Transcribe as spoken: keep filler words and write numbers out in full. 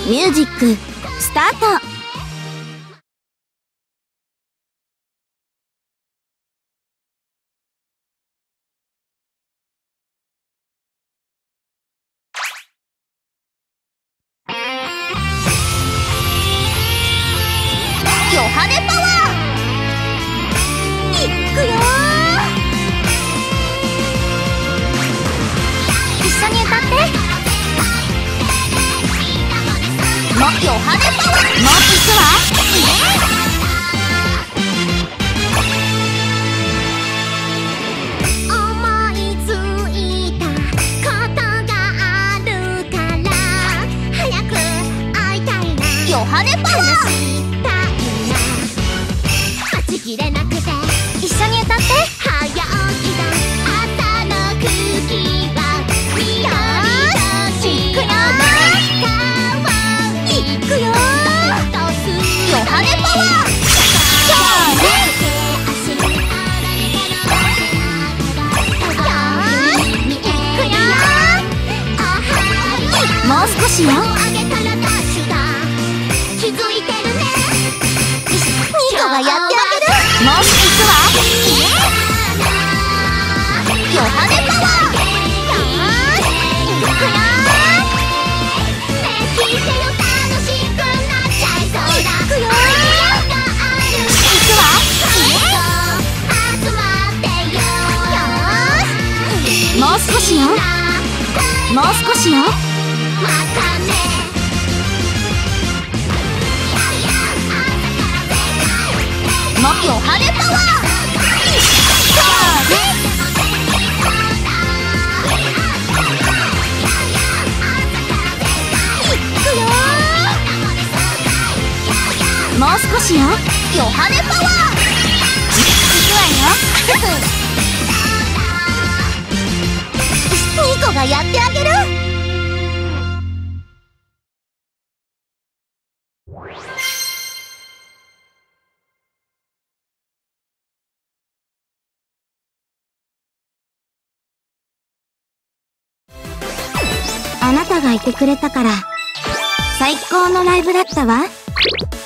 ミュージックスタート。ヨハネパワーいくよー。一緒に歌って。もヨハネパワーもういくわ。思いついたことがあるから早く会いたいな。ヨハネパワー待ちきれなくて一緒に歌って。早起きだ朝の空気は緑のいくよいくよヨハネパワーもう少しよ。ニコがやってあげる。もういくわ。ヨハネパワーいくよ。いくよいくわ。もう少しよ。もう少しよ。もヨハネパワーもう少しよ。ヨハネパワーいくわよ。ニコがやってあげる。あなたがいてくれたから最高のライブだったわ。